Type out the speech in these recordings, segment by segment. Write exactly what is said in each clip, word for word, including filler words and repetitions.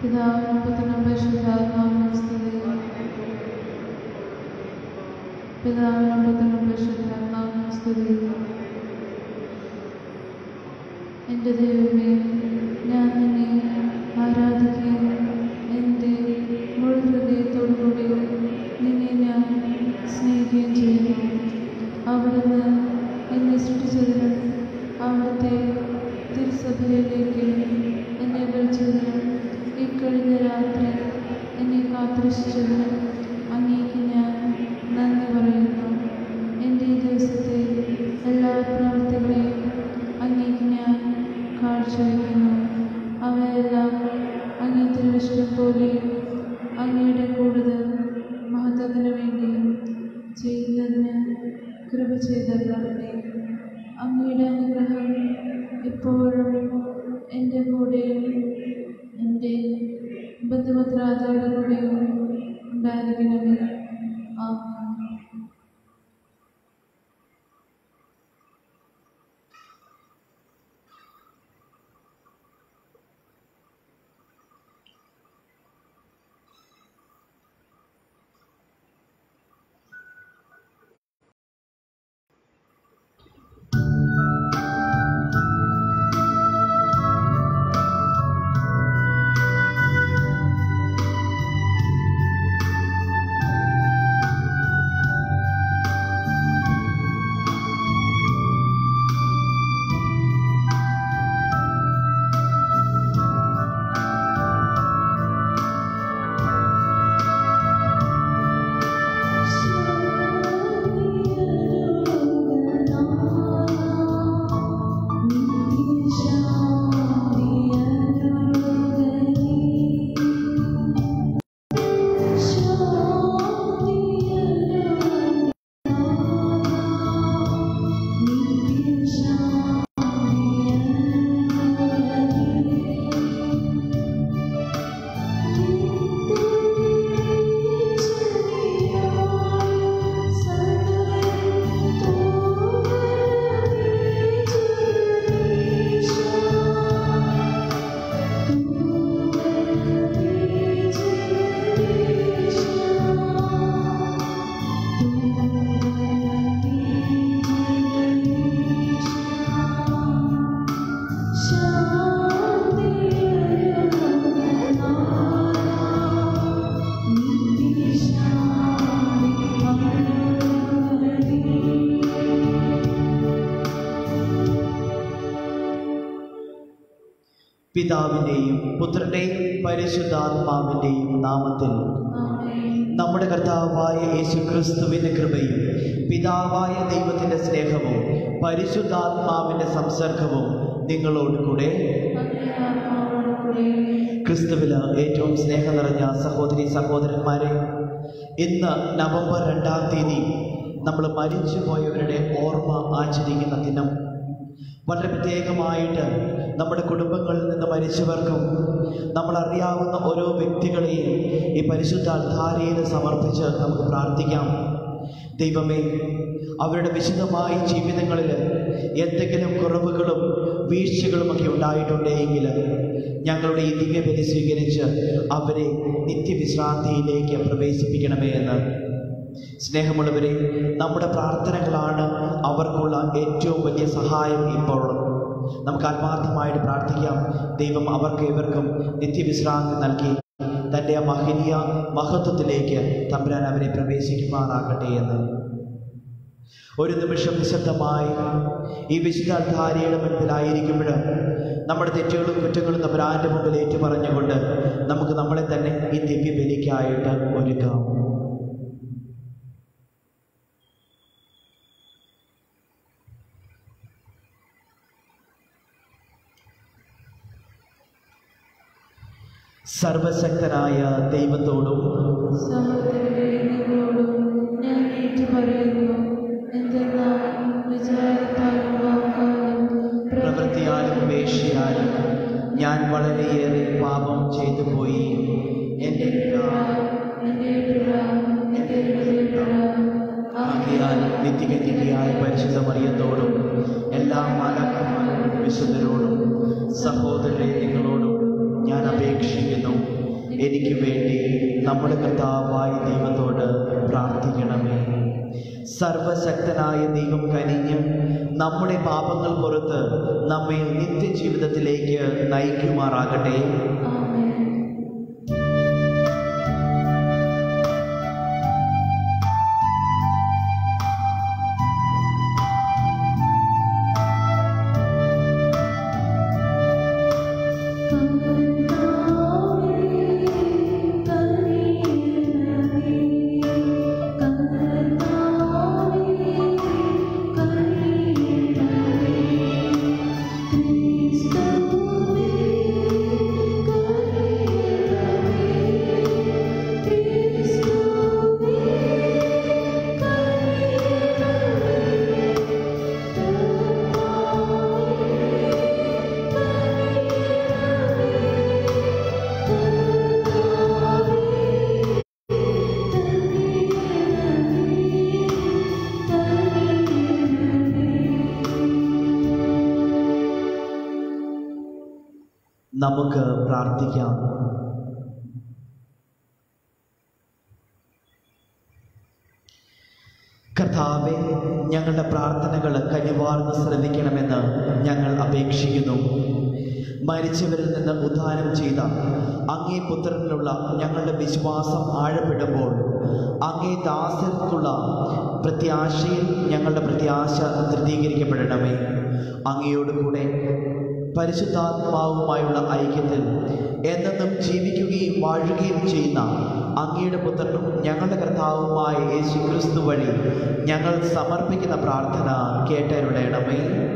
പിതാവിനും പുത്രനും പരിശുദ്ധാത്മാവിനും സ്തുതി. പിതാവിനും പുത്രനും പരിശുദ്ധാത്മാവിനും സ്തുതി. എൻ്റെ ദൈവമേ, ഞാൻ നിന്നെ ആരാധിക്കുകയും എൻ്റെ മുഴുവൻ ഹൃദയത്തോടുകൂടി നിന്നെ ഞാൻ സ്നേഹിക്കുകയും ചെയ്യുന്നു. അവിടുന്ന് എന്നെ സൃഷ്ടിച്ചതിനും അവിടുത്തെ തിരുസഭയിലേക്ക് എന്നെ വിളിച്ചതിനും ഇക്കഴിഞ്ഞ രാത്രി എന്നെ കാത്തുരക്ഷിച്ചതിനും അങ്ങേക്ക് ഞാൻ നന്ദി പറയുന്നു. എൻ്റെ ഈ ദിവസത്തെ എല്ലാ പ്രവൃത്തികളെയും അങ്ങേക്ക് ഞാൻ കാഴ്ചവെക്കുന്നു. അവയെല്ലാം അങ്ങേ തിരുവിഷ്ടം പോലെയും അങ്ങയുടെ കൂടുതൽ മഹത്വത്തിന് വേണ്ടിയും ചെയ്യുന്നതിന് കൃപ ചെയ്തവരുടെ അങ്ങയുടെ അനുഗ്രഹം എപ്പോഴും എൻ്റെ കൂടെയും എൻ്റെ ബന്ധുമിത്രാദികളുടെ കൂടെയും ഉണ്ടായിരിക്കണമേ. ആമേൻ. പിതാവിൻ്റെയും പുത്രൻ്റെയും പരിശുദ്ധാത്മാവിൻ്റെയും നാമത്തിൽ നമ്മുടെ കർത്താവായ യേശുക്രിസ്തുവിൻ്റെ കൃപയും പിതാവായ ദൈവത്തിൻ്റെ സ്നേഹവും പരിശുദ്ധാത്മാവിൻ്റെ സംസർഗവും നിങ്ങളോട് കൂടെ. ക്രിസ്തുവിൽ ഏറ്റവും സ്നേഹം നിറഞ്ഞ സഹോദരി സഹോദരന്മാരെ, ഇന്ന് നവംബർ രണ്ടാം തീയതി നമ്മൾ മരിച്ചുപോയവരുടെ ഓർമ്മ ആചരിക്കുന്ന ദിനം. വളരെ പ്രത്യേകമായിട്ട് നമ്മുടെ കുടുംബങ്ങളിൽ നിന്ന് മരിച്ചവർക്കും നമ്മളറിയാവുന്ന ഓരോ വ്യക്തികളെയും ഈ പരിശുദ്ധ അൾത്താരയിൽ സമർപ്പിച്ച് നമുക്ക് പ്രാർത്ഥിക്കാം. ദൈവമേ, അവരുടെ വിശുദ്ധമായ ജീവിതങ്ങളിൽ എന്തെങ്കിലും കുറവുകളും വീഴ്ചകളുമൊക്കെ ഉണ്ടായിട്ടുണ്ടെങ്കിൽ ഞങ്ങളുടെ ഈ ദിവ്യബലി സ്വീകരിച്ച് അവരെ നിത്യവിശ്രാന്തിയിലേക്ക് പ്രവേശിപ്പിക്കണമേ എന്ന്. സ്നേഹമുള്ളവരെ, നമ്മുടെ പ്രാർത്ഥനകളാണ് അവർക്കുള്ള ഏറ്റവും വലിയ സഹായം. ഇപ്പോൾ നമുക്ക് ആത്മാർത്ഥമായിട്ട് പ്രാർത്ഥിക്കാം. ദൈവം അവർക്ക് ഇവർക്കും നിത്യവിശ്രാന്തി നൽകി തൻ്റെ മഹനീയ മഹത്വത്തിലേക്ക് തമ്പുരാൻ അവരെ പ്രവേശിക്കുമാറാകട്ടെ എന്ന്. ഒരു നിമിഷം നിശബ്ദമായി ഈ വിശുദ്ധ അൾത്താരയുടെ മുൻപിലായിരിക്കുമ്പോൾ നമ്മുടെ തെറ്റുകളും കുറ്റങ്ങളും തമ്പുരാൻ്റെ മുമ്പിൽ ഏറ്റു പറഞ്ഞുകൊണ്ട് നമുക്ക് നമ്മളെ തന്നെ ഈ ദിവ്യബലിക്കായിട്ട് ഒരുക്കാം. സർവശക്തനായ ദൈവത്തോടും ഞാൻ ഏറ്റുപറയുന്നു, എന്തെന്നാൽ വിചാരത്താലും വാക്കാലും പ്രവൃത്തിയാലും ഉപേക്ഷയാലും ഞാൻ വളരെയേറെ പാപം ചെയ്തു പോയി. എൻ്റെ ആകയാൽ നിത്യഗതിയായ പരിശുദ്ധ മറിയത്തോടും എല്ലാ മാലാഖമാരോടും വിശുദ്ധരോടും സഹോദരരെ നിങ്ങളോടും ഞാൻ അപേക്ഷിക്കുന്നു. എനിക്ക് വേണ്ടി നമ്മുടെ കർത്താവായ ദൈവത്തോട് പ്രാർത്ഥിക്കണമേ. സർവശക്തനായ ദൈവം കനിഞ്ഞ് നമ്മുടെ പാപങ്ങൾ പുറത്ത് നമ്മെ നിത്യജീവിതത്തിലേക്ക് നയിക്കുമാറാകട്ടെ. നമുക്ക് പ്രാർത്ഥിക്കാം. കർത്താവേ, ഞങ്ങളുടെ പ്രാർത്ഥനകൾ കനിവാർന്ന് ശ്രദ്ധിക്കണമെന്ന് ഞങ്ങൾ അപേക്ഷിക്കുന്നു. മരിച്ചവരിൽ നിന്ന് ഉദ്ധാനം ചെയ്ത അങ്ങേ പുത്രനിലുള്ള ഞങ്ങളുടെ വിശ്വാസം ആഴപ്പെടുമ്പോൾ അങ്ങേ ദാസർക്കുള്ള പ്രത്യാശയിൽ ഞങ്ങളുടെ പ്രത്യാശ ദൃഢീകരിക്കപ്പെടണമേ. അങ്ങയോട് കൂടെ പരിശുദ്ധാത്മാവുമായുള്ള ഐക്യത്തിൽ എന്നെന്നും ജീവിക്കുകയും വാഴുകയും ചെയ്യുന്ന അങ്ങയുടെ പുത്രനും ഞങ്ങളുടെ കർത്താവുമായ യേശുക്രിസ്തു വഴി ഞങ്ങൾ സമർപ്പിക്കുന്ന പ്രാർത്ഥന കേട്ടരുളയണമേ.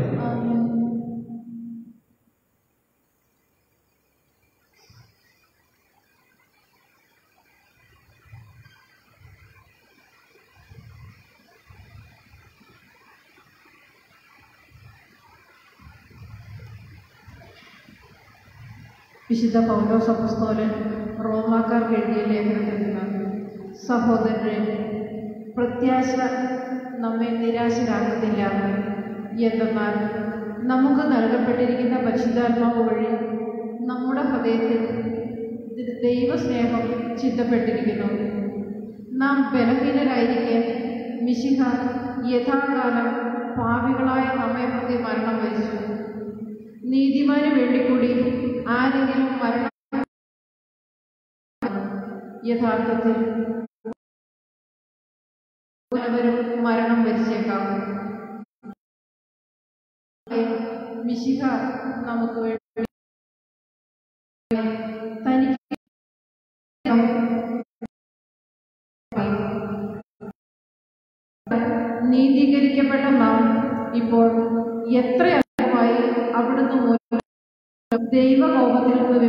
വിശുദ്ധ പൗലോസ് അപ്പോസ്തലൻ റോമാക്കാർക്ക് എഴുതിയ ലേഖനത്തിൽ നിന്ന്, സഹോദരരെ, പ്രത്യാശ നമ്മെ നിരാശരാക്കുന്നില്ല. എന്തെന്നാൽ നമുക്ക് നൽകപ്പെട്ടിരിക്കുന്ന പരിശുദ്ധാത്മാവ് വഴി നമ്മുടെ ഹൃദയത്തിൽ ദൈവസ്നേഹം ചിന്തപ്പെട്ടിരിക്കുന്നു. നാം ബലഹീനരായിരിക്കെ മിശിഹ യഥാകാലം പാപികളായ നമ്മെ പ്രതി മരണം വരിച്ചു. നീതിമാന് വേണ്ടിക്കൂടി ആരെങ്കിലും മരണം യഥാർത്ഥത്തിൽ അവരും മരണം വരിച്ചേക്കാം. മിശിഹ നമുക്ക് വേണ്ടി തനിക്ക് നീതീകരിക്കപ്പെട്ട നാം ഇപ്പോൾ എത്ര അധികമായി അവിടുന്ന് മൂലം ദൈവകോപത്തിൽ നിന്ന്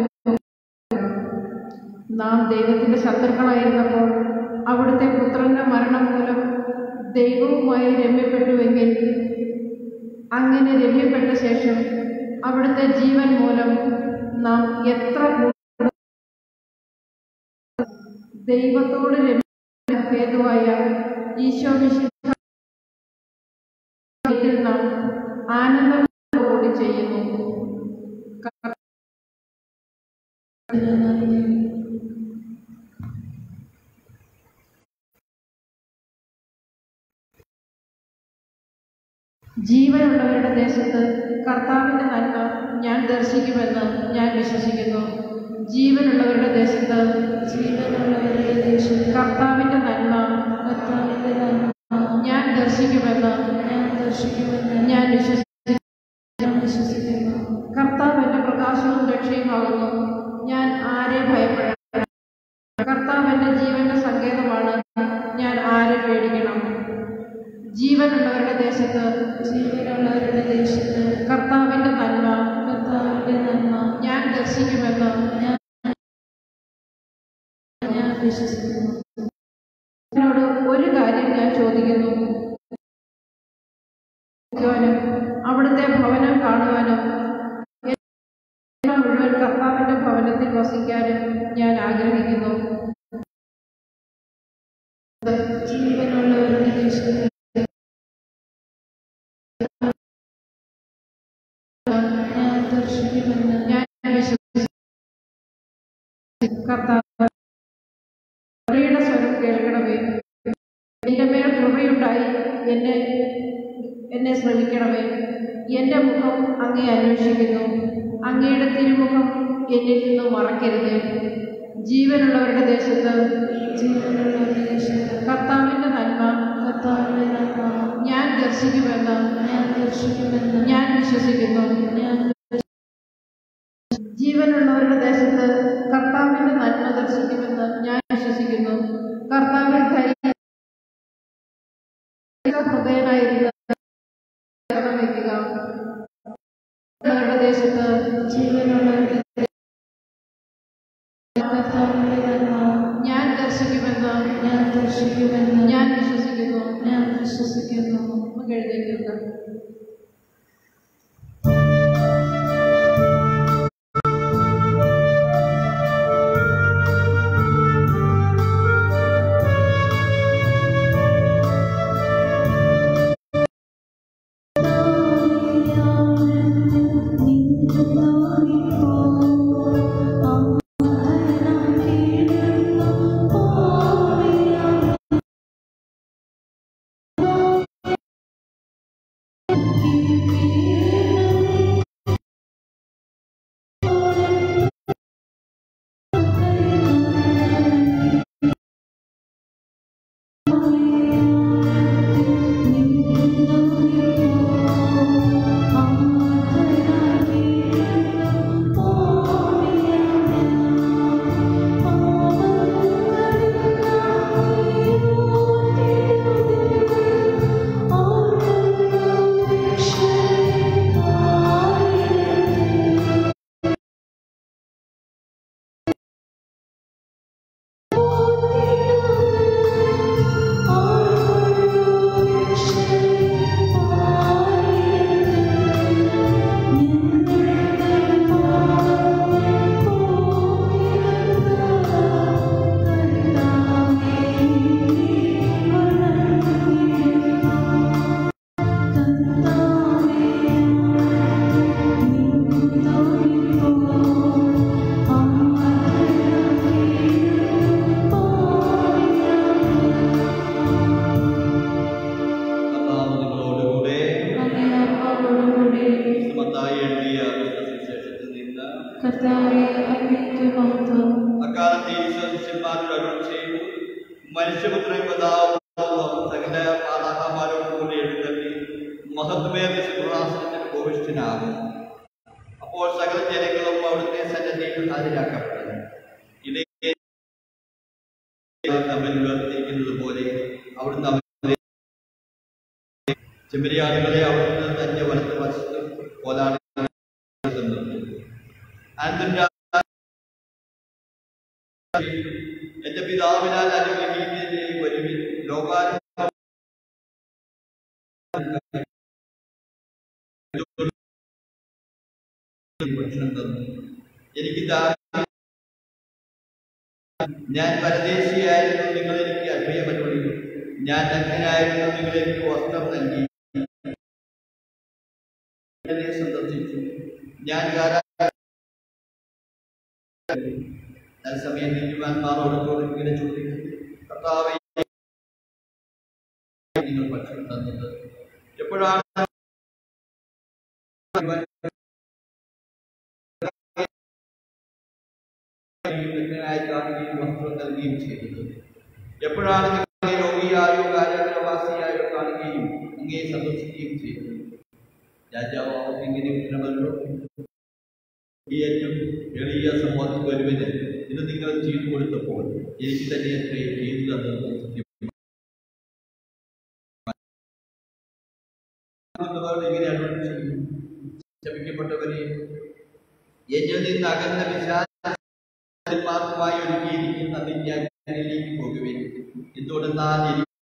നാം ദൈവത്തിന്റെ ശത്രുക്കളായിരുന്നപ്പോൾ അവിടുത്തെ പുത്രന്റെ മരണം മൂലം ദൈവവുമായി രമ്യപ്പെട്ടുവെങ്കിൽ അങ്ങനെ രമ്യപ്പെട്ട ശേഷം അവിടുത്തെ ജീവൻ മൂലം നാം എത്ര ദൈവത്തോട് രമ്യ ഹേതുവായ ഈശോ മിശിഹായിൽ നാം ആനന്ദത്തോടുകൂടി ചെയ്യുന്നു. ജീവനുള്ളവരുടെ ദേശത്ത് കർത്താവിൻ്റെ നന്മ ഞാൻ ദർശിക്കുമെന്ന് ഞാൻ വിശ്വസിക്കുന്നു. ജീവനുള്ളവരുടെ ദേശത്ത് ജീവനുള്ളവരുടെ ദേശത്ത് കർത്താവിൻ്റെ നന്മ കർത്താവിൻ്റെ നന്മ ഞാൻ ദർശിക്കുമെന്ന് ഞാൻ ദർശിക്കുമെന്ന് ഞാൻ വിശ്വസിക്കുന്നു. കർത്താവ് എൻ്റെ പ്രകാശവും രക്ഷയുമാകുന്നു. ഞാൻ ആരെ ഭയപ്പെടണം? കർത്താവ് എൻ്റെ ജീവന്റെ സങ്കേതമാണ്. ഞാൻ ആരെ പേടിക്കണം? ജീവനുള്ളവരുടെ ദേശത്ത് ജീവനുള്ളവരുടെ ദേശത്ത് കർത്താവിൻ്റെ നന്മ കർത്താവിൻ്റെ നന്മ ഞാൻ ദർശിക്കുമെന്ന് ഞാൻ ഞാൻ വിശ്വസിക്കുന്നു. എന്നോട് ഒരു കാര്യം ഞാൻ ചോദിക്കുന്നു. അവിടുത്തെ ഭവനം കാണുവാനും മുഴുവൻ കർത്താവിൻ്റെ ഭവനത്തിൽ വസിക്കാനും ഞാൻ ആഗ്രഹിക്കുന്നു. ജീവനുള്ളവരുടെ ദേശത്ത് ഞാൻ ദർശിക്കുമെന്ന് ഞാൻ വിശ്വസിക്കുന്നു. കർത്താവ് കൃപയുടെ സ്വരം കേൾക്കണമേ. എൻ്റെ മേൽ കൃപയുണ്ടായി എന്നെ എന്നെ ശ്രമിക്കണമേ. എൻ്റെ മുഖം അങ്ങേ അന്വേഷിക്കുന്നു. അങ്ങയുടെ തിരുമുഖം എന്നിൽ നിന്ന് മറക്കരുത്. ജീവനുള്ളവരുടെ ദേശത്ത് ജീവനുള്ളവരുടെ ദേശത്ത് കർത്താവിൻ്റെ നന്മ കർത്താവിന്റെ നന്മ ഞാൻ ദർശിക്കുമെന്ന് ഞാൻ ദർശിക്കുമെന്ന് ഞാൻ വിശ്വസിക്കുന്നു. ഞാൻ ജീവനുള്ളവരുടെ ദേശത്ത് കർത്താവിൻ്റെ നന്മ ദർശിക്കുമെന്ന് ഞാൻ വിശ്വസിക്കുന്നു. കർത്താവിൽ ധൈര്യം ഹൃദയനായിരുന്ന വയ്ക്കുക. അവരുടെ ദേശത്ത് ജീവനുള്ളവരുടെ കർത്താവിന്റെ നന്മ ഞാൻ ദർശിക്കുമെന്ന് ഞാൻ ദർശിക്കുമെന്ന് ഞാൻ വിശ്വസിക്കുന്നു. ഞാൻ വിശ്വസിക്കുന്നു. നമുക്ക് എഴുന്നേൽക്കുക. കർത്താവേ, അങ്ങേക്ക് മഹത്വം. അക്കാലത്ത് ഈശോ ശിഷ്യന്മാരോട് അരുളി ചെയ്തു, മനുഷ്യപുത്രൻ പിതാവും സകല മാതാക്കന്മാരോട് കൂടി എഴുന്നള്ളി മഹത്വമേറിയ സിംഹാസനത്തിൽ ഭൂയിഷ്ഠനാകും. അപ്പോൾ സകല ജനങ്ങളും അവിടുത്തെ സന്നിധിയിൽ ഹാജരാക്കപ്പെട്ടു. ഇതേ തമ്മിൽ വേർതിരിക്കുന്നത് പോലെ അവിടുന്ന് ചെമ്മരിയാടുകളെ അവിടുന്ന് തന്റെ വലത്ത് വശത്ത് പോലാണ് എന്റെ പിതാവിനാൽ അനുഗ്രഹീതരെ വരുവിൻ. ലോകാരംഭം ഭക്ഷണം തന്നു. എനിക്ക് ഞാൻ പരദേശിയായിരുന്നു, നിങ്ങൾ എനിക്ക് അഭയമരുളി. ഞാൻ നഗ്നനായിരുന്നു, നിങ്ങൾ എനിക്ക് വസ്ത്രം നൽകി. സന്ദർശിച്ചു. ഞാൻ തത്സമയം നീതിമാന്മാരോട് ഇങ്ങനെ ചോദിക്കും, കർത്താവേ, നിങ്ങൾ ഭക്ഷണം തന്നത് എപ്പോഴാണ്? കാണുകയും വസ്ത്രം നൽകുകയും ചെയ്തത് എപ്പോഴാണ്? രോഗിയായോ കാരാഗ്രഹവാസിയായോ കാണുകയും അങ്ങേ സന്ദർശിക്കുകയും ചെയ്തത്. രാജാവ് ഇങ്ങനെ ഉത്തരമല്ലോ, ഈ ഏറ്റവും എളിയ സമൂഹത്തിൽ വരുവിന് ഇത് നിങ്ങൾ ചെയ്തു കൊടുത്തപ്പോൾ എനിക്ക് തന്നെ എത്രയും ചെയ്തു തന്നത് ഇങ്ങനെ അഡ്വൈസ് ചെയ്യും. ശപിക്കപ്പെട്ടവരെ, എന്നിൽ നിന്ന് അകന്ന വിശാലമായി ഒരുക്കിയിരിക്കുന്ന നിത്യാജ്ഞയിലേക്ക് പോകുവിൻ. എന്തുകൊണ്ടെന്നാൽ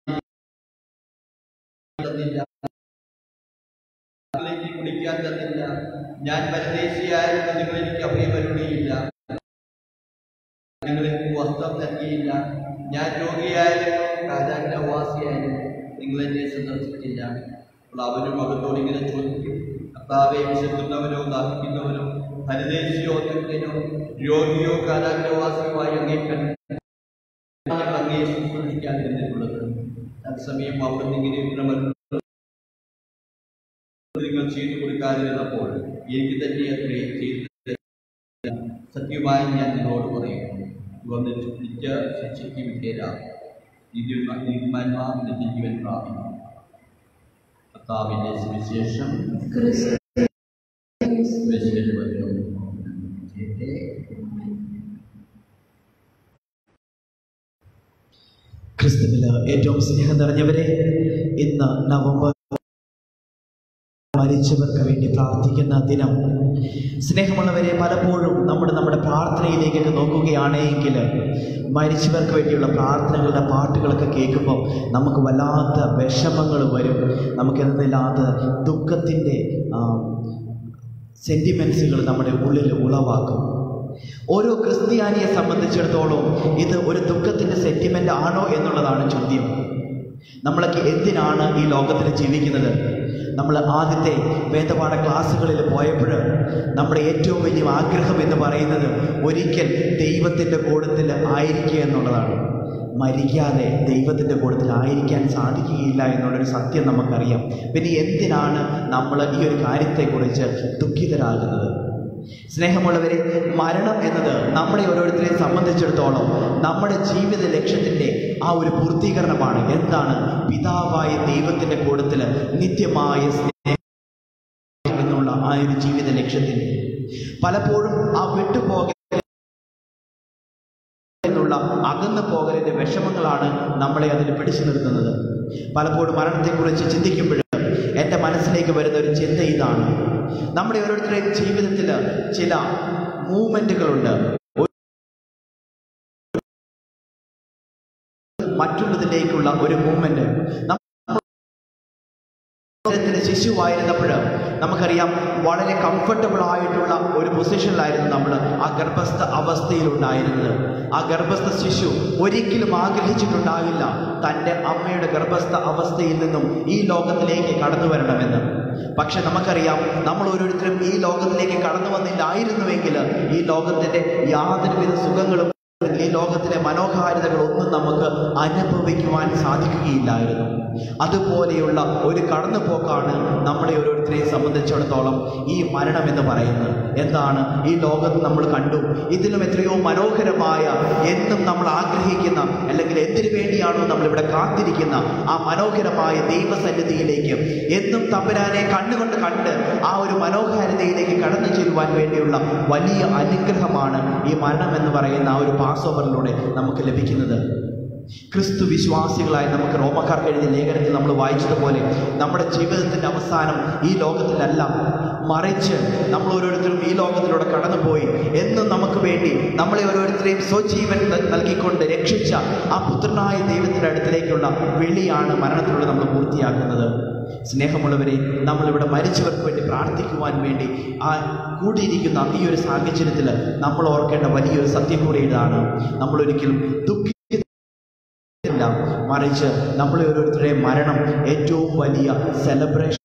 എനിക്ക് കുടിക്കാൻ തന്നില്ല. ഞാൻ പരദേശിയായിരുന്നു, നിങ്ങൾ എനിക്ക് അഭയമരുളിയില്ല. നിങ്ങൾ എനിക്ക് വസ്ത്രം നൽകിയില്ല. ഞാൻ രോഗിയായിരുന്നു, കാരാഗ്രഹവാസിയായിരുന്നു, നിങ്ങൾ എന്നെ സന്ദർശിച്ചില്ല. അപ്പോൾ അവനും അവിടുത്തോട് ഇങ്ങനെ ചോദിക്കും, കർത്താവേ, വിശക്കുന്നവനോ ദാഹിക്കുന്നവനോ പരദേശിയോ നിന്നോ രോഗിയോ കാരാഗ്രവാസിയുമായി അങ്ങേക്കൻ അങ്ങയെ ശുശ്രൂഷിക്കാതിരുന്നിട്ടുള്ളത്. തത്സമയം അവിടുന്ന് ഇങ്ങനെ നിങ്ങൾ ചെയ്തു കൊടുക്കാതിരുന്നപ്പോൾ എനിക്ക് തന്നെ അത്രേ ചെയ്ത് സത്യമായി ഞാൻ നിങ്ങളോട് പറയുന്നു, വന്ന് നിത്യ ശിക്ഷയ്ക്ക് വിധേയരാകും. നീതിമാന്മാർ നിത്യജീവൻ പ്രാപിക്കും. കർത്താവിന്റെ സുവിശേഷം ക്രിസ്തുവിൽ ഏറ്റവും സ്നേഹം നിറഞ്ഞവരെ, ഇന്ന് നവംബർ മരിച്ചവർക്ക് വേണ്ടി പ്രാർത്ഥിക്കുന്ന ദിനം. സ്നേഹമുള്ളവരെ, പലപ്പോഴും നമ്മൾ നമ്മുടെ പ്രാർത്ഥനയിലേക്കൊക്കെ നോക്കുകയാണെങ്കിൽ മരിച്ചവർക്ക് വേണ്ടിയുള്ള പ്രാർത്ഥനകളുടെ പാട്ടുകളൊക്കെ കേൾക്കുമ്പോൾ നമുക്ക് വല്ലാത്ത വിഷമങ്ങൾ വരും. നമുക്കെന്തില്ലാത്ത ദുഃഖത്തിൻ്റെ സെൻറ്റിമെൻസുകൾ നമ്മുടെ ഉള്ളിൽ ഉളവാക്കും. ഓരോ ക്രിസ്ത്യാനിയെ സംബന്ധിച്ചിടത്തോളം ഇത് ഒരു ദുഃഖത്തിൻ്റെ സെൻറ്റിമെൻ്റ് ആണോ എന്നുള്ളതാണ് ചോദ്യം. നമ്മളൊക്കെ എന്തിനാണ് ഈ ലോകത്തിൽ ജീവിക്കുന്നത്? നമ്മൾ ആദ്യത്തെ വേദപാഠ ക്ലാസ്സുകളിൽ പോയപ്പോൾ നമ്മുടെ ഏറ്റവും വലിയ ആഗ്രഹം എന്ന് പറയുന്നത് ഒരിക്കൽ ദൈവത്തിൻ്റെ കൂടത്തിൽ ആയിരിക്കുക എന്നുള്ളതാണ്. മരിക്കാതെ ദൈവത്തിൻ്റെ കൂടത്തിൽ ആയിരിക്കാൻ സാധിക്കുകയില്ല എന്നുള്ളൊരു സത്യം നമുക്കറിയാം. പിന്നെ എന്തിനാണ് നമ്മൾ ഈ ഒരു കാര്യത്തെക്കുറിച്ച് ദുഃഖിതരാകുന്നത്? സ്നേഹമുള്ളവരെ, മരണം എന്നത് നമ്മളെ ഓരോരുത്തരെയും സംബന്ധിച്ചിടത്തോളം നമ്മുടെ ജീവിത ലക്ഷ്യത്തിൻ്റെ ആ ഒരു പൂർത്തീകരണമാണ്. എന്താണ്? പിതാവായ ദൈവത്തിൻ്റെ കൂടത്തിൽ നിത്യമായ സ്നേഹം എന്നുള്ള ആ ഒരു ജീവിത ലക്ഷ്യത്തിന് പലപ്പോഴും ആ വിട്ടുപോകൽ എന്നുള്ള അകന്നു പോകലിൻ്റെ വിഷമങ്ങളാണ് നമ്മളെ അതിൽ പിടിച്ചു നിർത്തുന്നത്. പലപ്പോഴും മരണത്തെക്കുറിച്ച് ചിന്തിക്കുമ്പോൾ എൻ്റെ മനസ്സിലേക്ക് വരുന്ന ഒരു ചിന്ത ഇതാണ്: നമ്മുടെ ഓരോരുത്തരുടെയും ജീവിതത്തിൽ ചില മൂവ്മെന്റുകളുണ്ട്. മറ്റുള്ളതിലേക്കുള്ള ഒരു മൂവ്മെന്റ്. ശിശുവായിരുന്നപ്പോൾ നമുക്കറിയാം, വളരെ കംഫർട്ടബിൾ ആയിട്ടുള്ള ഒരു പൊസിഷനിലായിരുന്നു നമ്മൾ ആ ഗർഭസ്ഥ അവസ്ഥയിലുണ്ടായിരുന്നത്. ആ ഗർഭസ്ഥ ശിശു ഒരിക്കലും ആഗ്രഹിച്ചിട്ടുണ്ടാകില്ല തൻ്റെ അമ്മയുടെ ഗർഭസ്ഥ അവസ്ഥയിൽ നിന്നും ഈ ലോകത്തിലേക്ക് കടന്നു വരണമെന്ന്. പക്ഷെ നമുക്കറിയാം, നമ്മൾ ഓരോരുത്തരും ഈ ലോകത്തിലേക്ക് കടന്നു വന്നില്ലായിരുന്നുവെങ്കിൽ ഈ ലോകത്തിൻ്റെ യാതൊരുവിധ സുഖങ്ങളും ഈ ലോകത്തിലെ മനോഹാരിതകളൊന്നും നമുക്ക് അനുഭവിക്കുവാൻ സാധിക്കുകയില്ലായിരുന്നു. അതുപോലെയുള്ള ഒരു കടന്നുപോക്കാണ് നമ്മളെ ഓരോരുത്തരെയും സംബന്ധിച്ചിടത്തോളം ഈ മരണം എന്ന് പറയുന്നത്. എന്താണ്? ഈ ലോകത്ത് നമ്മൾ കണ്ടു, ഇതിലും എത്രയോ മനോഹരമായ, എന്നും നമ്മൾ ആഗ്രഹിക്കുന്ന, അല്ലെങ്കിൽ എന്തിനു വേണ്ടിയാണോ നമ്മളിവിടെ കാത്തിരിക്കുന്ന ആ മനോഹരമായ ദൈവസന്നിധിയിലേക്ക് എന്നും തമ്പുരാനെ കണ്ണുകൊണ്ട് കണ്ട് ആ ഒരു മനോഹാരിതയിലേക്ക് കടന്നു ചെല്ലുവാൻ വേണ്ടിയുള്ള വലിയ അനുഗ്രഹമാണ് ഈ മരണം എന്ന് പറയുന്ന ആ ഒരു പാസ് ഓവറിലൂടെ നമുക്ക് ലഭിക്കുന്നത്. ക്രിസ്തു വിശ്വാസികളായി നമുക്ക് റോമക്കാർക്ക് എഴുതിയ ലേഖനത്തിൽ നമ്മൾ വായിച്ചതുപോലെ നമ്മുടെ ജീവിതത്തിൻ്റെ അവസാനം ഈ ലോകത്തിലല്ല, മറിച്ച് നമ്മൾ ഓരോരുത്തരും ഈ ലോകത്തിലൂടെ കടന്നുപോയി എന്നും നമുക്ക് വേണ്ടി നമ്മളെ ഓരോരുത്തരെയും സ്വജീവൻ നൽകിക്കൊണ്ട് രക്ഷിച്ച ആ പുത്രനായ ദൈവത്തിൻ്റെ അടുത്തിലേക്കുള്ള വിളിയാണ് മരണത്തിലൂടെ നമ്മൾ പൂർത്തിയാക്കുന്നത്. സ്നേഹമുള്ളവരെ, നമ്മളിവിടെ മരിച്ചവർക്ക് വേണ്ടി പ്രാർത്ഥിക്കുവാൻ വേണ്ടി ആ കൂടിയിരിക്കുന്ന ഈ ഒരു സാഹചര്യത്തിൽ നമ്മൾ ഓർക്കേണ്ട വലിയൊരു സത്യം കൂടി ഇതാണ്: നമ്മളൊരിക്കലും ദുഃഖ മറിച്ച് നമ്മളെ ഓരോരുത്തരുടെയും മരണം ഏറ്റവും വലിയ സെലിബ്രേഷൻ,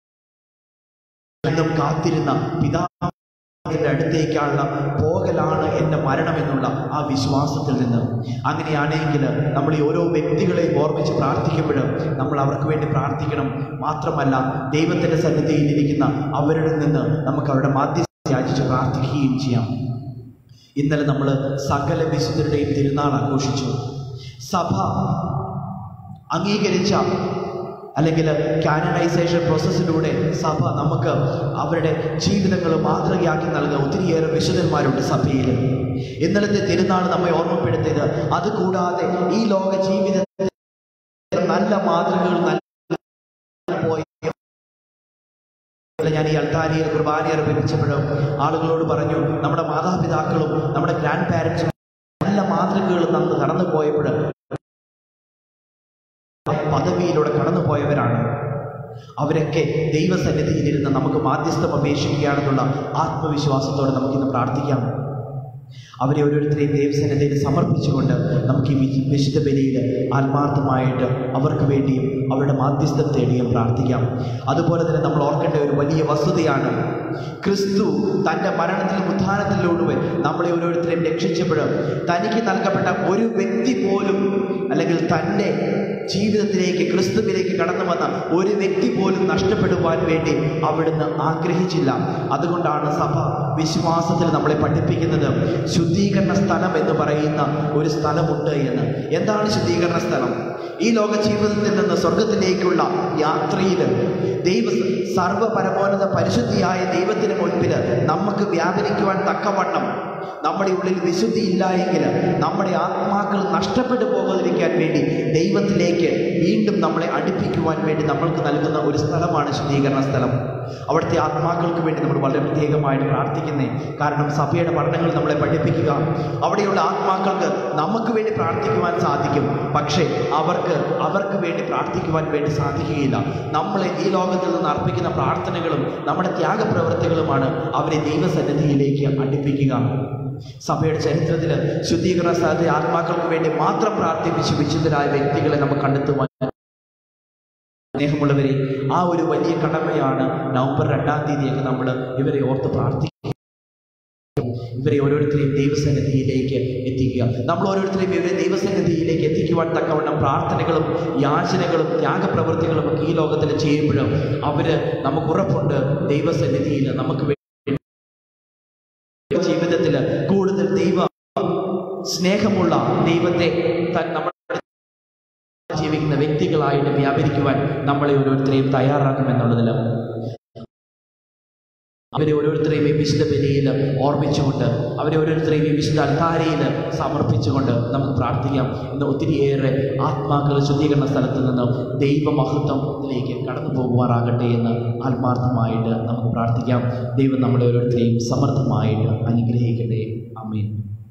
കാത്തിരുന്ന പിതാവിന്റെ അടുത്തേക്കുള്ള പോകലാണ് എൻ്റെ മരണം എന്നുള്ള ആ വിശ്വാസത്തിൽ നിന്ന്. അങ്ങനെയാണെങ്കിൽ നമ്മൾ ഈ ഓരോ വ്യക്തികളെയും ഓർമ്മിച്ച് പ്രാർത്ഥിക്കുമ്പോൾ നമ്മൾ അവർക്ക് വേണ്ടി പ്രാർത്ഥിക്കണം. മാത്രമല്ല, ദൈവത്തിൻ്റെ സന്നിധിയിലിരിക്കുന്ന അവരിൽ നിന്ന് നമുക്ക് അവരുടെ മാധ്യസ്ഥ യാചിച്ച് പ്രാർത്ഥിക്കുകയും ചെയ്യാം. ഇന്നലെ നമ്മൾ സകല വിശുദ്ധരുടെയും തിരുനാൾ ആഘോഷിച്ചു. സഭ അംഗീകരിച്ച അല്ലെങ്കിൽ കാനനൈസേഷൻ പ്രോസസ്സിലൂടെ സഭ നമുക്ക് അവരുടെ ജീവിതങ്ങൾ മാതൃകയാക്കി നൽകുന്ന ഒത്തിരിയേറെ വിശുദ്ധന്മാരുണ്ട് സഭയിൽ. ഇന്നലത്തെ തിരുനാൾ നമ്മെ ഓർമ്മപ്പെടുത്തിയത്, അതുകൂടാതെ ഈ ലോക ജീവിതത്തിൽ നല്ല മാതൃകകൾ നല്ല പോയി. ഞാൻ ഈ അൾത്താരിയിൽ കുർബാന അർപ്പിച്ചപ്പോഴും ആളുകളോട് പറഞ്ഞു, നമ്മുടെ മാതാപിതാക്കളും നമ്മുടെ ഗ്രാൻഡ് പാരൻസും നല്ല മാതൃകകൾ തന്ന് കടന്നു പോയപ്പോൾ പദവിയിലൂടെ കടന്നുപോയവരാണ്. അവരൊക്കെ ദൈവസന്നിധിയിലിരുന്ന് നമുക്ക് മാധ്യസ്ഥം അപേക്ഷിക്കുകയാണെന്നുള്ള ആത്മവിശ്വാസത്തോടെ നമുക്കിന്ന് പ്രാർത്ഥിക്കാം. അവരെ ഓരോരുത്തരെയും ദൈവസന്നിധിയിൽ സമർപ്പിച്ചുകൊണ്ട് നമുക്ക് ഈ വിശുദ്ധ ബലിയിൽ ആത്മാർത്ഥമായിട്ട് അവർക്ക് വേണ്ടിയും അവരുടെ മാധ്യസ്ഥം തേടിയും പ്രാർത്ഥിക്കാം. അതുപോലെ തന്നെ നമ്മൾ ഓർക്കേണ്ട ഒരു വലിയ വസ്തുതയാണ്, ക്രിസ്തു തൻ്റെ മരണത്തിലും ഉത്ഥാനത്തിലൂടെ നമ്മളെ ഓരോരുത്തരെയും രക്ഷിച്ചപ്പോൾ തനിക്ക് നൽകപ്പെട്ട ഒരു വ്യക്തി പോലും, അല്ലെങ്കിൽ തൻ്റെ ജീവിതത്തിലേക്ക് ക്രിസ്തുവിലേക്ക് കടന്നു വന്ന ഒരു വ്യക്തി പോലും നഷ്ടപ്പെടുവാൻ വേണ്ടി അവിടുന്ന് ആഗ്രഹിച്ചില്ല. അതുകൊണ്ടാണ് സഭ വിശ്വാസത്തിൽ നമ്മളെ പഠിപ്പിക്കുന്നത് ശുദ്ധീകരണ സ്ഥലം എന്ന് പറയുന്ന ഒരു സ്ഥലമുണ്ട് എന്ന്. എന്താണ് ശുദ്ധീകരണ സ്ഥലം? ഈ ലോക ജീവിതത്തിൽ നിന്ന് സ്വർഗത്തിലേക്കുള്ള യാത്രയിൽ ദൈവ സർവ്വപരമോന്നത പരിശുദ്ധിയായ ദൈവത്തിന് മുൻപിൽ നമുക്ക് വ്യാപരിക്കുവാൻ തക്കവണ്ണം നമ്മുടെ ഉള്ളിൽ വിശുദ്ധി ഇല്ല എങ്കിൽ നമ്മുടെ ആത്മാക്കൾ നഷ്ടപ്പെട്ടു പോകാതിരിക്കാൻ വേണ്ടി ദൈവത്തിലേക്ക് വീണ്ടും നമ്മളെ അടുപ്പിക്കുവാൻ വേണ്ടി നമ്മൾക്ക് നൽകുന്ന ഒരു സ്ഥലമാണ് ശുദ്ധീകരണ സ്ഥലം. അവിടുത്തെ ആത്മാക്കൾക്ക് വേണ്ടി നമ്മൾ വളരെ പ്രത്യേകമായിട്ട് പ്രാർത്ഥിക്കുന്നേ. കാരണം സഭയുടെ പഠനങ്ങൾ നമ്മളെ പഠിപ്പിക്കുക, അവിടെയുള്ള ആത്മാക്കൾക്ക് നമുക്ക് വേണ്ടി പ്രാർത്ഥിക്കുവാൻ സാധിക്കും, പക്ഷേ അവർക്ക് അവർക്ക് വേണ്ടി പ്രാർത്ഥിക്കുവാൻ വേണ്ടി സാധിക്കുകയില്ല. നമ്മളെ ഈ ലോകത്തിൽ നിന്ന് അർപ്പിക്കുന്ന പ്രാർത്ഥനകളും നമ്മുടെ ത്യാഗപ്രവൃത്തികളുമാണ് അവരെ ദൈവസന്നിധിയിലേക്ക് അടുപ്പിക്കുക. സഭയുടെ ചരിത്രത്തിൽ ശുദ്ധീകരണ സ്ഥലത്തെ ആത്മാക്കൾക്ക് വേണ്ടി മാത്രം പ്രാർത്ഥിപ്പിച്ച് വിശുദ്ധരായ വ്യക്തികളെ നമുക്ക് കണ്ടെത്തുവാൻ. സ്നേഹമുള്ളവരെ, ആ ഒരു വലിയ കടമയാണ് നവംബർ രണ്ടാം തീയതിയൊക്കെ നമ്മൾ ഇവരെ ഓർത്ത് പ്രാർത്ഥിക്കുക, ഇവരെ ഓരോരുത്തരെയും ദൈവസന്നിധിയിലേക്ക് എത്തിക്കുക. നമ്മൾ ഓരോരുത്തരെയും ഇവരെ ദൈവസന്നിധിയിലേക്ക് എത്തിക്കുവാൻ തക്കവണ്ണം പ്രാർത്ഥനകളും യാചനകളും ത്യാഗപ്രവൃത്തികളും ഒക്കെ ഈ ലോകത്തിൽ ചെയ്യുമ്പോഴും അവര് നമുക്ക് ഉറപ്പുണ്ട് ദൈവസന്നിധിയിൽ നമുക്ക് ജീവിതത്തിൽ കൂടുതൽ ദൈവ സ്നേഹമുള്ള ദൈവത്തെ നമ്മുടെ ജീവിക്കുന്ന വ്യക്തികളായിട്ട് വ്യാപരിക്കുവാൻ നമ്മളെ ഓരോരുത്തരെയും തയ്യാറാക്കുമെന്നുള്ളതിൽ അവരെ ഓരോരുത്തരെയും ഈ വിശുദ്ധ ബലിയിൽ ഓർമ്മിച്ചുകൊണ്ട് അവരെ ഓരോരുത്തരെയും ഈ വിശുദ്ധ അൽത്താരയിൽ സമർപ്പിച്ചുകൊണ്ട് നമുക്ക് പ്രാർത്ഥിക്കാം. ഇന്ന് ഒത്തിരിയേറെ ആത്മാക്കൾ ശുദ്ധീകരണ സ്ഥലത്ത് നിന്ന് ദൈവമഹത്വത്തിലേക്ക് കടന്നു പോകുമാറാകട്ടെ എന്ന് ആത്മാർത്ഥമായിട്ട് നമുക്ക് പ്രാർത്ഥിക്കാം. ദൈവം നമ്മളെ ഓരോരുത്തരെയും സമർത്ഥമായിട്ട് അനുഗ്രഹിക്കട്ടെ. ആമേൻ.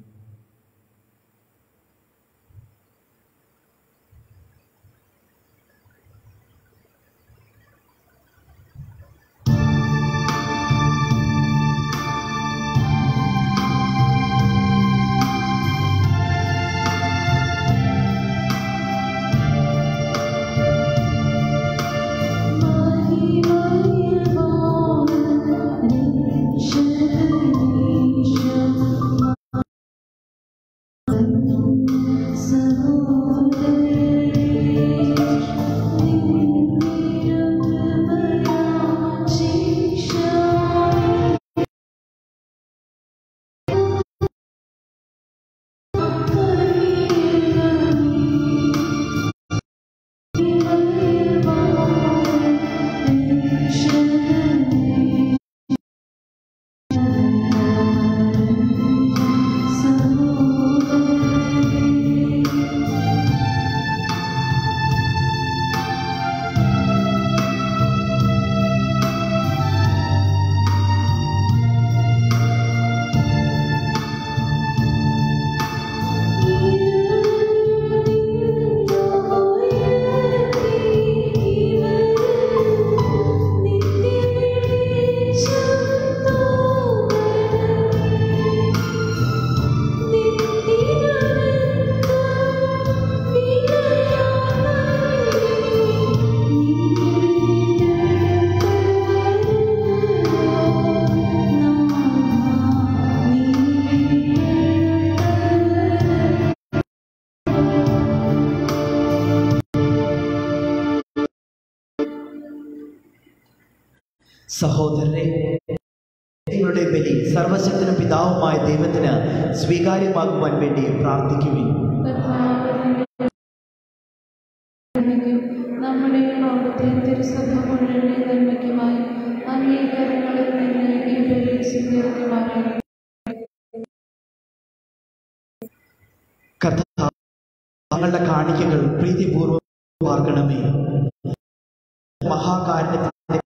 സഹോദരനെ, നിങ്ങളുടെ ബലി സർവശക്തനും പിതാവുമായ ദൈവത്തിന് സ്വീകാര്യമാകുവാൻ വേണ്ടി പ്രാർത്ഥിക്കുവിൻ. നമ്മുടെ ലോകത്തെ തിരുസഭ മുഴുവൻ നന്മയ്ക്കുമായി അംഗീകാരങ്ങളിൽ നിന്ന് ഈ ബലി സ്വീകരിക്കുവാനായി കർത്താവേ, തങ്ങളുടെ കാണിക്കകൾ പ്രീതിപൂർവ്വം പാർക്കണമേ. മഹാകാരുണ്യത്തിൽ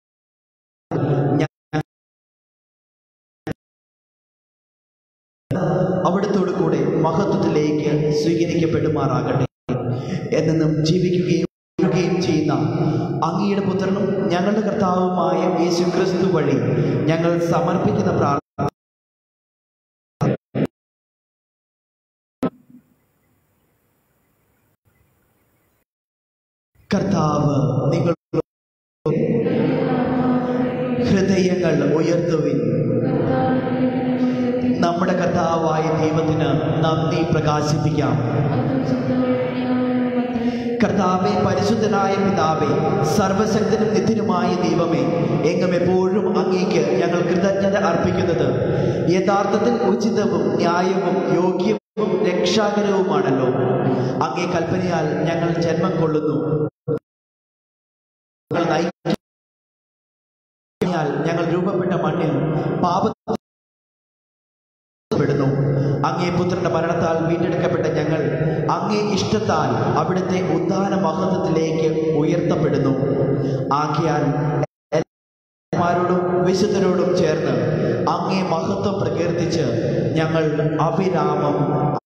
അവിടുത്തോടു കൂടെ മഹത്വത്തിലേക്ക് സ്വീകരിക്കപ്പെടുമാറാകട്ടെ. എന്നും ജീവിക്കുകയും ചെയ്യുന്ന അങ്ങയുടെ പുത്രനും ഞങ്ങളുടെ കർത്താവുമായ യേശുക്രിസ്തു വഴി ഞങ്ങൾ സമർപ്പിക്കുന്ന പ്രാർത്ഥന കർത്താവ് നിങ്ങൾ ഹൃദയങ്ങൾ ഉയർത്തുവിൻ. നമ്മുടെ കർത്താവായ ദൈവത്തിന് നന്ദി പ്രകാശിപ്പിക്കാം. കർത്താവേ, പരിശുദ്ധനായ പിതാവേ, സർവശക്തനും നിത്യനുമായ ദൈവമേ, എങ്ങും എപ്പോഴും അങ്ങേക്ക് ഞങ്ങൾ കൃതജ്ഞത അർപ്പിക്കുന്നത് യഥാർത്ഥത്തിൽ ഉചിതവും ന്യായവും യോഗ്യവും രക്ഷാകരവുമാണല്ലോ. അങ്ങേ കൽപ്പനയാൽ ഞങ്ങൾ ജന്മം കൊള്ളുന്നു. ഞങ്ങൾ രൂപപ്പെട്ട മണ്ണിൽ പാപപ്പെടുന്നു. അങ്ങേ പുത്രന്റെ മരണത്താൽ വീണ്ടെടുക്കപ്പെട്ട ഞങ്ങൾ അങ്ങേ ഇഷ്ടത്താൽ അവിടുത്തെ ഉദ്ധാന മഹത്വത്തിലേക്ക് ഉയർത്തപ്പെടുന്നു. ആകയാൽ എല്ലാവരോടും വിശുദ്ധരോടും ചേർന്ന് അങ്ങേ മഹത്വം പ്രകീർത്തിച്ച് ഞങ്ങൾ അവിരാമം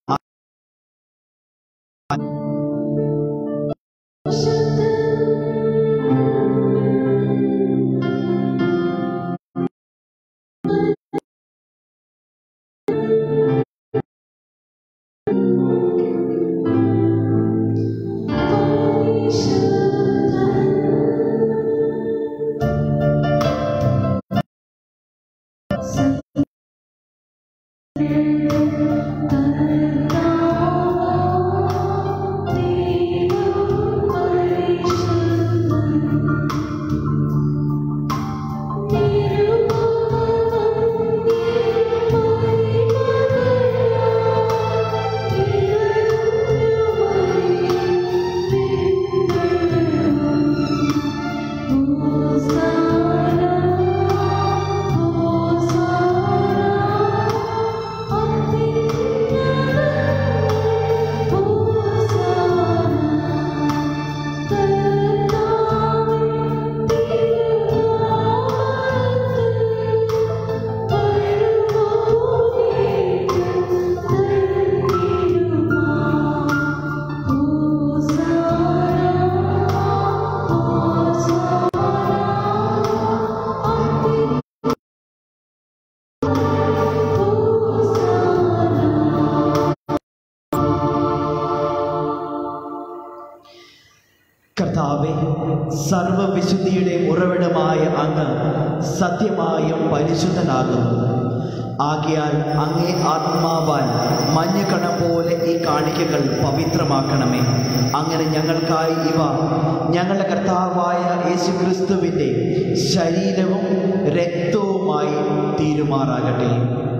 കർത്താവേ, സർവവിശുദ്ധിയുടെ ഉറവിടമായ അങ്ങ് സത്യമായും പരിശുദ്ധനാകുന്നു. ആകയാൽ അങ്ങേ ആത്മാവാൽ മഞ്ഞുകണം പോലെ ഈ കാണിക്കകൾ പവിത്രമാക്കണമേ. അങ്ങനെ ഞങ്ങൾക്കായി ഇവ ഞങ്ങളുടെ കർത്താവായ യേശുക്രിസ്തുവിൻ്റെ ശരീരവും രക്തവുമായി തീരുമാറാകട്ടെ.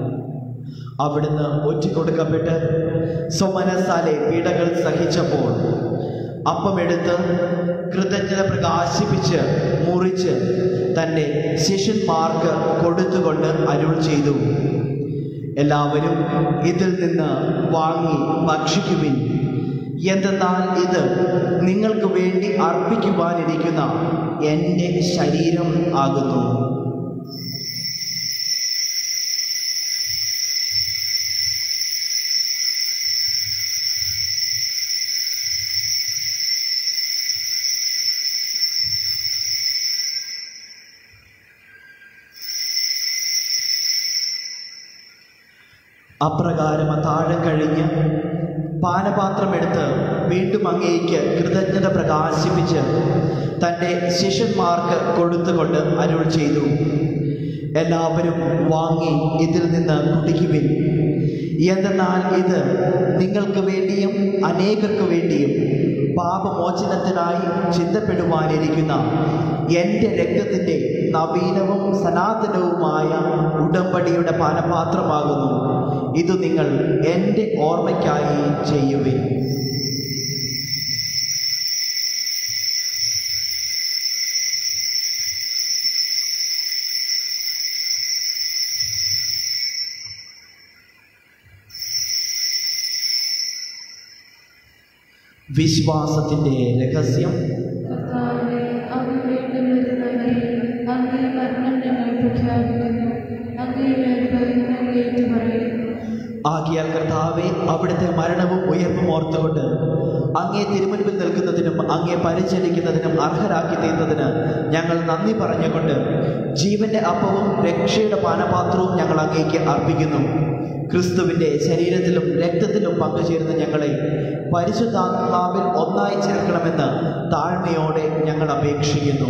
അവിടുന്ന് ഒറ്റിക്കൊടുക്കപ്പെട്ട് സ്വമനസാലെ പീഡകൾ സഹിച്ചപ്പോൾ അപ്പമെടുത്ത് കൃതജ്ഞത പ്രകാശിപ്പിച്ച് മുറിച്ച് തൻ്റെ ശിഷ്യന്മാർക്ക് കൊടുത്തുകൊണ്ട് അരുൾ ചെയ്തു, എല്ലാവരും ഇതിൽ നിന്ന് വാങ്ങി ഭക്ഷിക്കുവിൻ. എന്തെന്നാൽ ഇത് നിങ്ങൾക്ക് വേണ്ടി അർപ്പിക്കുവാനിരിക്കുന്ന എൻ്റെ ശരീരം ആകുന്നു. അപ്രകാരം താഴം കഴിഞ്ഞ് പാനപാത്രമെടുത്ത് വീണ്ടും അങ്ങേക്ക് കൃതജ്ഞത പ്രകാശിപ്പിച്ച് തൻ്റെ ശിഷ്യന്മാർക്ക് കൊടുത്തുകൊണ്ട് അരുൾ ചെയ്തു, എല്ലാവരും വാങ്ങി ഇതിൽ നിന്ന് കുടിക്കുവിൻ. എന്തെന്നാൽ ഇത് നിങ്ങൾക്ക് വേണ്ടിയും അനേകർക്ക് വേണ്ടിയും പാപമോചനത്തിനായി ചിന്തപ്പെടുവാനിരിക്കുന്ന എൻ്റെ രക്തത്തിൻ്റെ നവീനവും സനാതനവുമായ ഉടമ്പടിയുടെ പാനപാത്രമാകുന്നു. ഇത് നിങ്ങൾ എൻ്റെ ഓർമ്മയ്ക്കായി ചെയ്യുവിൻ. വിശ്വാസത്തിൻ്റെ രഹസ്യം. കർത്താവേ, അങ്ങ് വീണ്ടും വരുന്നവരെ അങ്ങേ മരണം ഞങ്ങൾ പ്രഖ്യാപിക്കുന്നു, അങ്ങയുടെ അനുഭവം ഞങ്ങൾ ഏറ്റുപറയുന്നു. ആകിയാൽ കർത്താവെ, അവിടുത്തെ മരണവും ഉയർപ്പും ഓർത്തുകൊണ്ട് അങ്ങേ തിരുമുൻപിൽ നിൽക്കുന്നതിനും അങ്ങേ പരിചരിക്കുന്നതിനും അർഹരാക്കി തീർന്നതിന് ഞങ്ങൾ നന്ദി പറഞ്ഞുകൊണ്ട് ജീവന്റെ അപ്പവും രക്ഷയുടെ പാനപാത്രവും ഞങ്ങൾ അങ്ങേക്ക് അർപ്പിക്കുന്നു. ക്രിസ്തുവിൻ്റെ ശരീരത്തിലും രക്തത്തിലും പങ്കുചേരുന്ന ഞങ്ങളെ പരിശുദ്ധാത്മാവിൽ ഒന്നായി ചേർക്കണമെന്ന് താഴ്മയോടെ ഞങ്ങൾ അപേക്ഷിക്കുന്നു.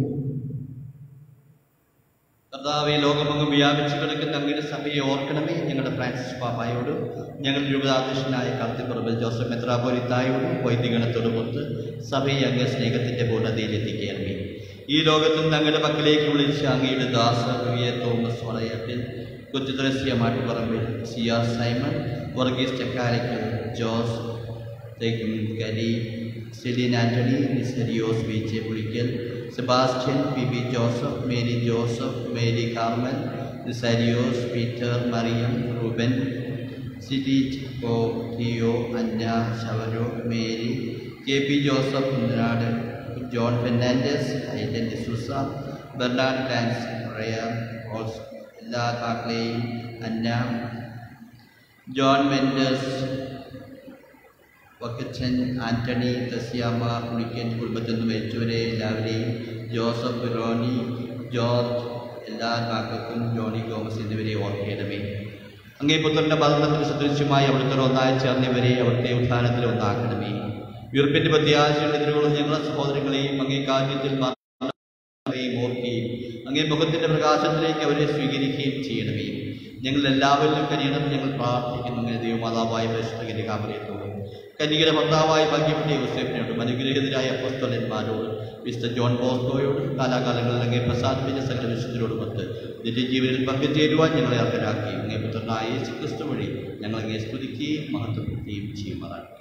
കർത്താവെ, ലോകമെങ്ങും വ്യാപിച്ചു കിടക്കുന്ന അങ്ങയുടെ സഭയെ ഓർക്കണമേ. ഞങ്ങളുടെ ഫ്രാൻസിസ് പാപ്പായോടും ഞങ്ങളുടെ രൂപതാധ്യക്ഷനായ കർത്തിപ്പുറമ്പിൽ ജോസഫ് മെത്രാപ്പോലിത്തായോടും വൈദികണത്തോടും ഒത്ത് സഭയെ അങ്ങ് സ്നേഹത്തിൻ്റെ പൂർണ്ണതയിൽ എത്തിക്കണമേ. ഈ ലോകത്തിൽ ഞങ്ങളുടെ പക്കലേക്ക് വിളിച്ച അങ്ങയുടെ ദാസ വിയ തോമസ് വളയത്തിൽ, കുറ്റുതുളസിയ മാട്ടുപറമ്പിൽ, സിയ സൈമൺ, വർഗീസ് ചക്കാരയ്ക്കൽ, ജോസ് കരി, സെലിൻ ആൻ്റണി, നിസരിയോസ് V J Pulickal, Sebastian P B Joseph, Mary Joseph, Mary Carmel, നിസാരിയോസ്, പീറ്റർ, മറിയം, റൂബൻ, സിരിജ് ഒ ടിയോ, അന്ന, ശവരോ, Mary, K P Joseph, Kunnanad, John Fernandes, Aidan D'Souza, Bernard Franz, റയർ, ഓൾസ്, എല്ലാ കാക്കളെയും, Anna, John Mendes, Vakkachan, Antony, തസ്യാമ, പുളിക്കൻ, കുടുംബത്തിൽ നിന്ന് മരിച്ചവരെ എല്ലാവരെയും, ജോസഫ്, റോണി, ജോർജ്, എല്ലാ കാക്കൾക്കും, ജോണി തോമസ് എന്നിവരെ ഓർക്കണമേ. അങ്ങേ പുത്രൻ്റെ മരണത്തിന് സദൃശ്യമായി അവിടുത്തെ ഒന്നായി ചേർന്നവരെ അവിടുത്തെ ഉത്ഥാനത്തിൽ ഒന്നാക്കണമേ. ഉയർപ്പിൻ്റെ പ്രത്യാശയുടെ എതിരുകളും ഞങ്ങളുടെ സഹോദരങ്ങളെയും അങ്ങേ കാര്യം ഓർക്കുകയും അങ്ങേ മുഖത്തിൻ്റെ പ്രകാശത്തിലേക്ക് അവരെ സ്വീകരിക്കുകയും ചെയ്യണമേ. ഞങ്ങൾ എല്ലാവരിലും കഴിയണം ഞങ്ങൾ പ്രാർത്ഥിക്കുന്നു. അങ്ങനെ ദൈവമാതാവായ പരിശുദ്ധ കാമരയത്തോടും കന്യകയുടെ ഭർത്താവായ ഭാഗ്യപ്പെട്ട യോസേഫിനോടും അനുഗ്രഹീതരായ അപ്പോസ്തലന്മാരോടും വിശുദ്ധ ജോൺ ബോസ്കോയോടും കാലാകാലങ്ങളിൽ അങ്ങേ പ്രസാദിപ്പിച്ച സകല വിശുദ്ധരോടുമൊത്ത് നിത്യജീവനിൽ പങ്കുചേരുവാൻ ഞങ്ങളെ അർഹരാക്കി അങ്ങേ പുത്രനായ യേശു ക്രിസ്തു വഴി ഞങ്ങൾ അങ്ങേ സ്തുതിക്കുകയും മഹത്വപ്പെടുത്തുകയും ചെയ്യുമാറാകട്ടെ.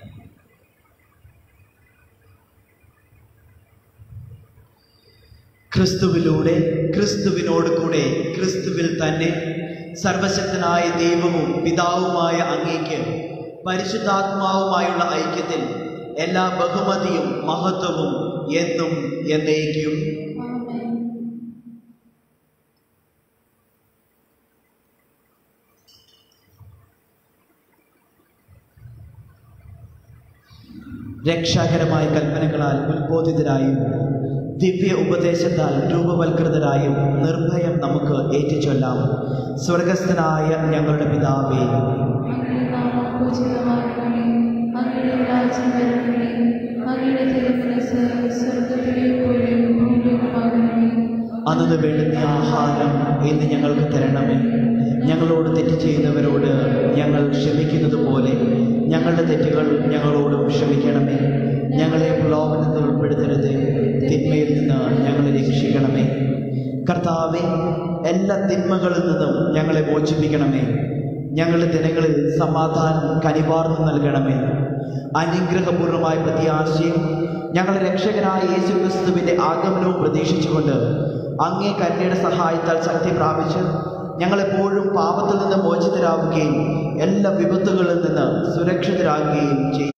ക്രിസ്തുവിലൂടെ, ക്രിസ്തുവിനോട് കൂടെ, ക്രിസ്തുവിൽ തന്നെ സർവശക്തനായ ദൈവവും പിതാവുമായ അങ്ങേക്ക് പരിശുദ്ധാത്മാവുമായുള്ള ഐക്യത്തിൽ എല്ലാ ബഹുമതിയും മഹത്വവും എന്നും എന്നേക്കും. രക്ഷാകരമായ കൽപ്പനകളാൽ ഉത്ബോധിതരായും ദിവ്യ ഉപദേശത്താൽ രൂപവൽകൃതരായും നിർഭയം നമുക്ക് ഏറ്റുചൊല്ലാം. സ്വർഗസ്ഥനായ ഞങ്ങളുടെ പിതാവേ, അന്നു വേണ്ടുന്ന ആഹാരം ഇന്ന് ഞങ്ങൾക്ക് തരണമേ. ഞങ്ങളോട് തെറ്റ് ചെയ്യുന്നവരോട് ഞങ്ങൾ ക്ഷമിക്കുന്നത് പോലെ ഞങ്ങളുടെ തെറ്റുകൾ ഞങ്ങളോടും ക്ഷമിക്കണമേ. ഞങ്ങളെ പ്രലോഭനത്തിൽ ഉൾപ്പെടുത്തരുത്, തിന്മയിൽ നിന്ന് ഞങ്ങളെ രക്ഷിക്കണമേ. കർത്താവേ, എല്ലാ തിന്മകളിൽ നിന്നും ഞങ്ങളെ മോചിപ്പിക്കണമേ. ഞങ്ങളുടെ ദിനങ്ങളിൽ സമാധാനം കനിവാർന്നു നൽകണമേ. അനുഗ്രഹപൂർണമായ പ്രത്യാശയും ഞങ്ങളുടെ രക്ഷകനായ യേശുക്രിസ്തുവിൻ്റെ ആഗമനവും പ്രതീക്ഷിച്ചുകൊണ്ട് അങ്ങേ കരുണയുടെ സഹായത്താൽ ശക്തി പ്രാപിച്ച് ഞങ്ങളെപ്പോഴും പാപത്തിൽ നിന്ന് മോചിതരാവുകയും എല്ലാ വിപത്തുകളിൽ നിന്ന് സുരക്ഷിതരാകുകയും ചെയ്യും.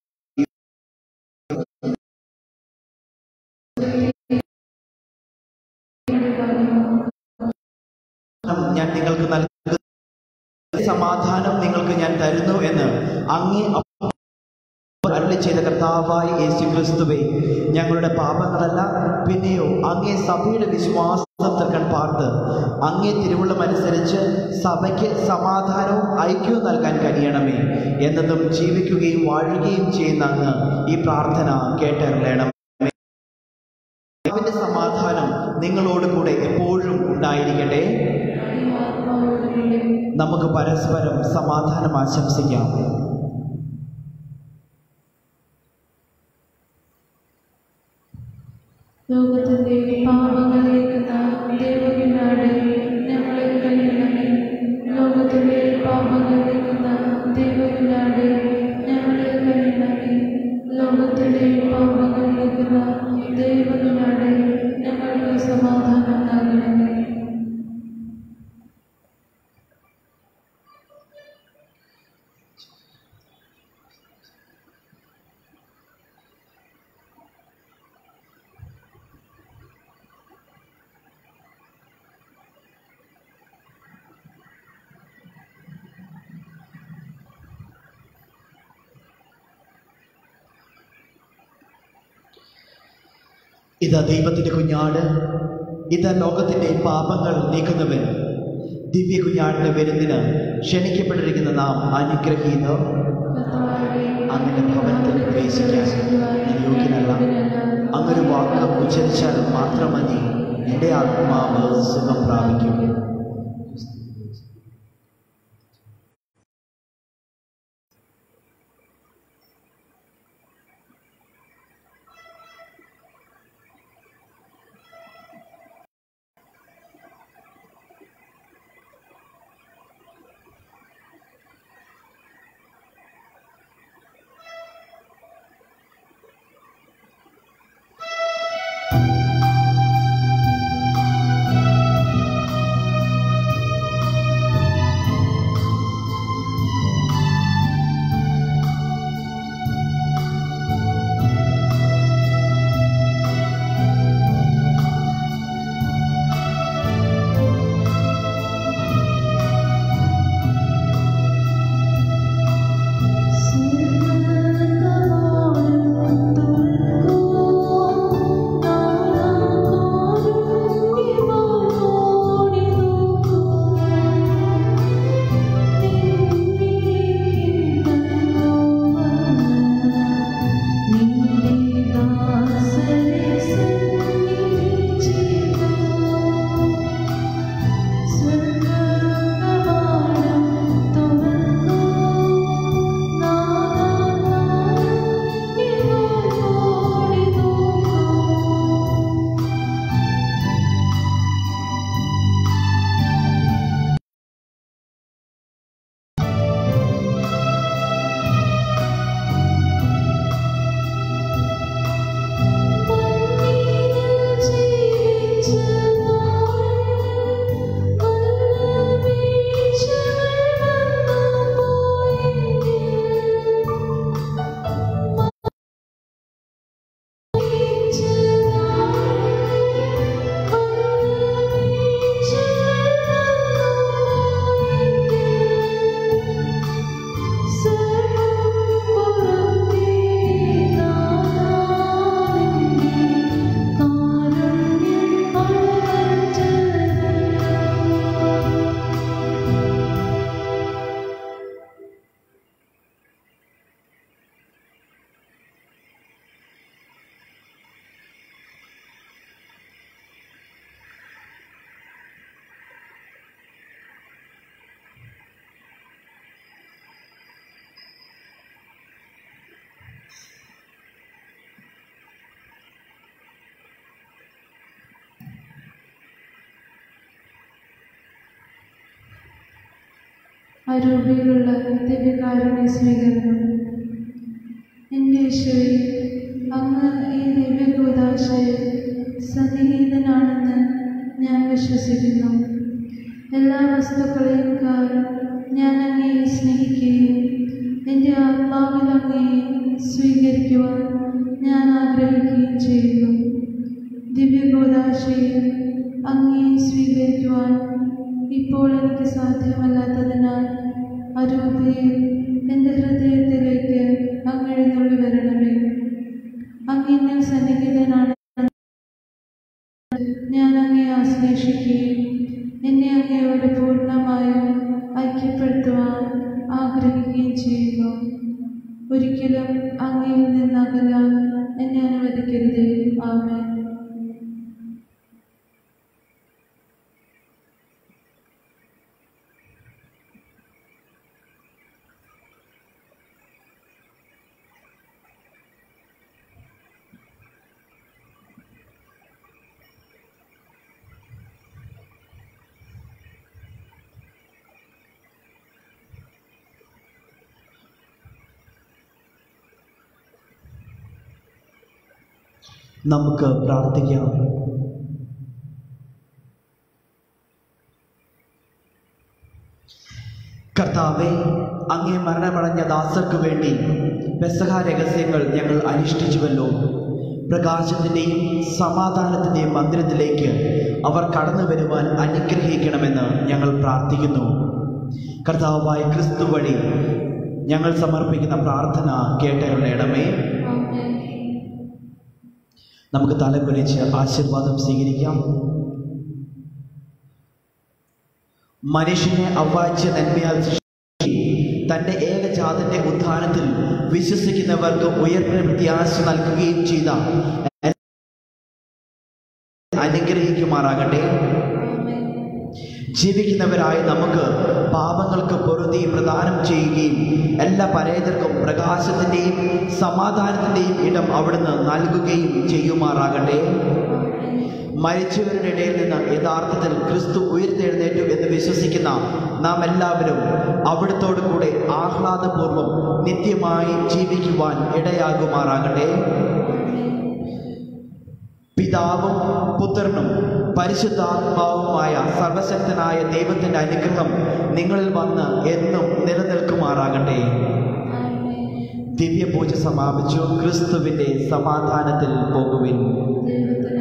ഞാൻ നിങ്ങൾക്ക് നൽകുന്ന സമാധാനം നിങ്ങൾക്ക് ഞാൻ തരുന്നു എന്ന് അങ്ങേ അരുളി ചെയ്ത കർത്താവായ യേശുക്രിസ്തുവേ, ഞങ്ങളുടെ പാപങ്ങളല്ല പിന്നെയോ അങ്ങേ സഭയുടെ വിശ്വാസം തർക്കൻ പാർത്ത് അങ്ങേ തിരുവുള്ളമനുസരിച്ച് സഭയ്ക്ക് സമാധാനവും ഐക്യവും നൽകാൻ കഴിയണമേ. എന്നതും ജീവിക്കുകയും വാഴുകയും ചെയ്യുന്ന അങ്ങ് ഈ പ്രാർത്ഥന കേട്ടറിയണം. സമാധാനം നിങ്ങളോട് കൂടെ എപ്പോഴും ഉണ്ടായിരിക്കട്ടെ. നമുക്ക് പരസ്പരം സമാധാനം ആശംസിക്കാം. ലോകത്തിന്റെ പാപങ്ങൾ നീക്കുന്ന ദൈവകുഞ്ഞാടേ, ഞങ്ങളെ കരുണണമേ. ലോകത്തിന്റെ പാപങ്ങൾ നീക്കുന്ന ദൈവകുഞ്ഞാടേ, ഞങ്ങളെ കരുണണമേ. ലോകത്തിന്റെ പാപങ്ങൾ നീക്കുന്ന ദൈവകുഞ്ഞാടേ, ഞങ്ങൾക്ക് സമാധാനം നൽകണമേ. ഇതാ ദൈവത്തിൻ്റെ കുഞ്ഞാട്, ഇത് ലോകത്തിൻ്റെ പാപങ്ങൾ നീക്കുന്നവൻ ദിവ്യ കുഞ്ഞാടിന്റെ വിരുന്നിന് ക്ഷണിക്കപ്പെട്ടിരിക്കുന്ന നാം അനുഗ്രഹീതർ. അങ്ങനെ ഭവനത്തിൽ പ്രവേശിക്കാൻ ഞാൻ യോഗ്യനല്ല. അങ്ങൊരു വാക്ക് ഉച്ചരിച്ചാൽ മാത്രം മതി, എൻ്റെ ആത്മാവ് സുഖം പ്രാപിക്കും. അരൂപിയിലുള്ള ദിവ്യകാരുണ്യ സ്വീകരണം. എൻ്റെ ഈശോയെ, അങ്ങ് ഈ ദിവ്യകൂദാശയിൽ സന്നിഹിതനാണെന്ന് ഞാൻ വിശ്വസിക്കുന്നു. എല്ലാ വസ്തുക്കളെക്കാൾ ഞാൻ അങ്ങയെ സ്നേഹിക്കുകയും എൻ്റെ ആത്മാവിൽ അങ്ങയെ സ്വീകരിക്കുവാൻ ഞാൻ ആഗ്രഹിക്കുകയും ചെയ്യുന്നു. ദിവ്യകൂദാശയിൽ അങ്ങയെ സ്വീകരിക്കുവാൻ ഇപ്പോൾ എനിക്ക് സാധ്യമല്ലാത്തതിനാൽ അരൂപിയിൽ എൻ്റെ ഹൃദയത്തിലേക്ക് അങ്ങ് എഴുന്നള്ളി വരണമേ. അങ്ങ് സന്നിഹിതനാണ്. ഞാൻ അങ്ങയെ ആശ്ലേഷിക്കുകയും എന്നെ അങ്ങയോട് പൂർണ്ണമായും ഐക്യപ്പെടുത്തുവാൻ ആഗ്രഹിക്കുകയും ചെയ്യുന്നു. ഒരിക്കലും അങ്ങയിൽ നിന്നകലാൻ എന്നെ അനുവദിക്കരുതേ. ആമേൻ. നമുക്ക് പ്രാർത്ഥിക്കാം. കർത്താവേ, അങ്ങേ മരണമടഞ്ഞ ദാസർക്ക് വേണ്ടി പെസഹ രഹസ്യങ്ങൾ ഞങ്ങൾ അനുഷ്ഠിച്ചുവല്ലോ. പ്രകാശത്തിൻ്റെയും സമാധാനത്തിൻ്റെയും മന്ദിരത്തിലേക്ക് അവർ കടന്നു വരുവാൻ അനുഗ്രഹിക്കണമെന്ന് ഞങ്ങൾ പ്രാർത്ഥിക്കുന്നു. കർത്താവായ ക്രിസ്തു വഴി ഞങ്ങൾ സമർപ്പിക്കുന്ന പ്രാർത്ഥന കേട്ടരുളേണമേ. നമുക്ക് തലകുനിച്ച് ആശീർവാദം സ്വീകരിക്കാം. മനുഷ്യനെ അവാച്യ നന്മയാൽ സൃഷ്ടിച്ചു തന്റെ ഏകജാതന്റെ ഉത്ഥാനത്തിൽ വിശ്വസിക്കുന്നവർക്ക് ഉയർന്ന പ്രത്യാശ നൽകുകയും ചെയ്ത അനുഗ്രഹിക്കുമാറാകട്ടെ. ജീവിക്കുന്നവരായ നമുക്ക് പാപങ്ങൾക്ക് പൊറുതി പ്രദാനം ചെയ്യുകയും എല്ലാ പരേതർക്കും പ്രകാശത്തിന്റെയും സമാധാനത്തിന്റെയും ഇടം അവിടുന്ന് നൽകുകയും ചെയ്യുമാറാകട്ടെ. മരിച്ചവരുടെ ഇടയിൽ നിന്ന് യഥാർത്ഥത്തിൽ ക്രിസ്തു ഉയർത്തെഴുന്നേറ്റു എന്ന് വിശ്വസിക്കുന്ന നാം എല്ലാവരും അവിടുത്തോടു കൂടെ ആഹ്ലാദപൂർവ്വം നിത്യമായി ജീവിക്കുവാൻ ഇടയാകുമാറാകട്ടെ. പിതാവും പുത്രനും പരിശുദ്ധാത്മാവുമായ സർവശക്തനായ ദൈവത്തിന്റെ അനുഗ്രഹം നിങ്ങളിൽ വന്ന് എന്നും നിലനിൽക്കുമാറാകട്ടെ. ദിവ്യപൂജ സമാപിച്ചു. ക്രിസ്തുവിന്റെ സമാധാനത്തിൽ പോകുവിൻ.